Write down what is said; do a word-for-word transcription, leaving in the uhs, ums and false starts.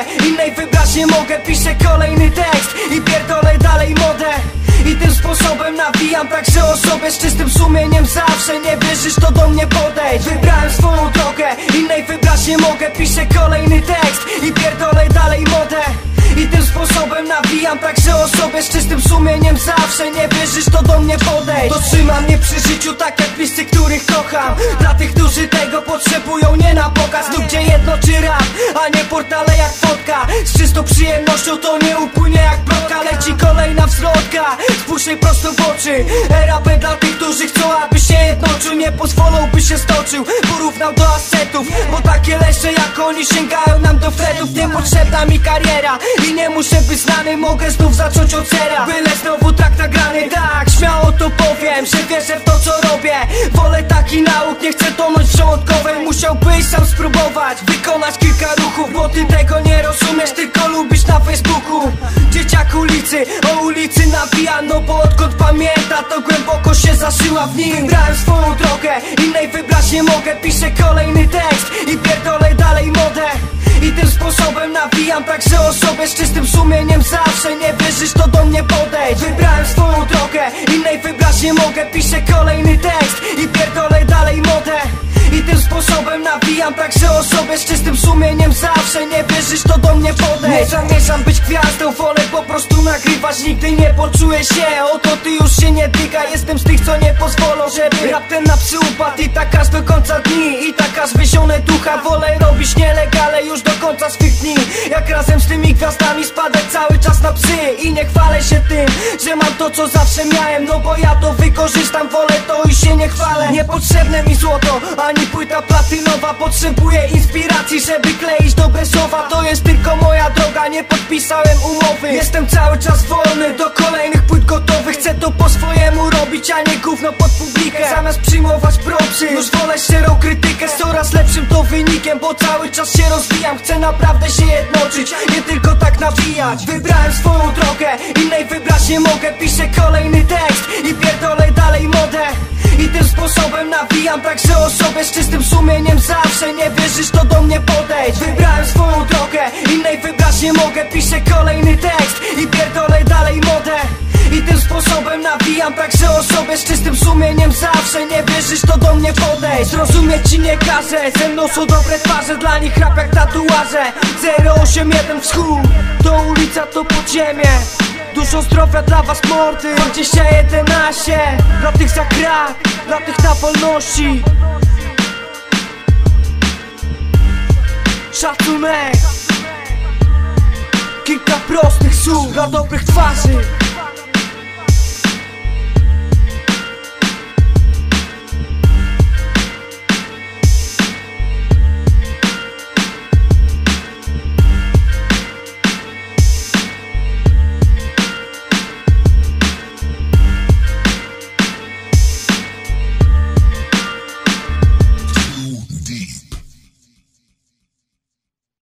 innej wybrać nie mogę. Piszę kolejny tekst i pierdolę dalej modę. I tym sposobem nawijam także o sobie z czystym sumieniem. Zawsze nie wierzysz, to do mnie podejdź. Wybrałem swoją drogę, innej wybrać nie mogę. Piszę kolejny tekst i pierdolę dalej modę. I tym sposobem nawijam także o sobie z czystym sumieniem. Zawsze nie wierzysz, to do mnie podejdź. To trzyma mnie przy życiu tak jak bliscy, których kocham. Dla tych, którzy tego potrzebują, nie na pokaz. Lub gdzie jedno czy rap, a nie portale jak fotka. Z czystą przyjemnością to nie upłynie jak plotka. Leci kolejna wzlotka, spójrz jej prosto w oczy. R P dla tych, którzy chcą, aby się jednoczył. Nie pozwolą, by się stoczył, porównał do asetów. Bo takie leszcze jak oni sięgają nam do fretów. Niepotrzebna mi kariera i nie muszę być znany, mogę znów zacząć od zera. Byle znowu tak nagrany, tak, śmiało to powiem, że wierzę w to co robię. Wolę taki nauk, nie chcę tonąć w żołądkowej. Musiałbyś sam spróbować, wykonać kilka ruchów. Bo ty tego nie rozumiesz, tylko lubisz na Facebooku. Dzieciak ulicy, o ulicy nawija. No bo odkąd pamięta, to głęboko się zaszyła w nim. Wybrałem swoją drogę, innej wybrać nie mogę. Piszę kolejny tekst i pierdolę dalej modę. I tym sposobem nawijam także o sobie z czystym sumieniem. Zawsze nie wierzysz, to do mnie podejdź. Wybrałem swoją drogę, innej wybrać nie mogę. Piszę kolejny tekst i pierdolę dalej modę. I tym sposobem nawijam także o sobie z czystym sumieniem. Zawsze nie wierzysz, to do mnie podejdź. Nie zamierzam być gwiazdą, wolę po prostu nagrywać. Nigdy nie poczuję się, oto ty już się nie dyga. Jestem z tych, co nie pozwolą, żeby rap ten na psy upadł. I tak aż do końca dni, i tak aż wyzione ducha. Wolę robić nielegalne już do końca swych dni. Jak razem z tymi gwiazdami spadać cały czas na psy. I nie chwalę się tym, że mam to co zawsze miałem. No bo ja to wykorzystam, wolę to i się nie chwalę. Niepotrzebne mi złoto, ani płyta platynowa. Potrzebuję inspiracji, żeby kleić dobre słowa. To jest tylko moja droga, nie podpisałem umowy. Jestem cały czas wolny, do kolejnych płyt gotowych. Chcę to po swojemu robić, a nie gówno pod publikę. Zamiast przyjmować propsy, już wolę szczerą krytykę. Z coraz lepszym to wynikiem, bo cały czas się rozwijam. Chcę naprawdę się jednoczyć, nie tylko tak nawijać. Wybrałem swoją drogę, innej wybrać nie mogę. Piszę kolejny tekst i pierdolę dalej modę. I tym sposobem nawijam także o sobie z czystym sumieniem. Zawsze nie wierzysz, to do mnie podejdź. Wybrałem swoją drogę, innej wybrać nie mogę. Piszę kolejny tekst i pierdolę dalej modę. I tym sposobem nawijam także o sobie z czystym sumieniem. Zawsze nie wierzysz, to do mnie podejdź. Zrozumieć ci nie każę, ze mną są dobre twarze. Dla nich rap jak tatuaże. Zero osiem jeden wschód, to ulica, to podziemie. Dużo zdrowia dla was mordy. Dwadzieścia jedenaście, dla tych za krak, dla tych na wolności. Szacunek, kilka prostych słów dla dobrych twarzy.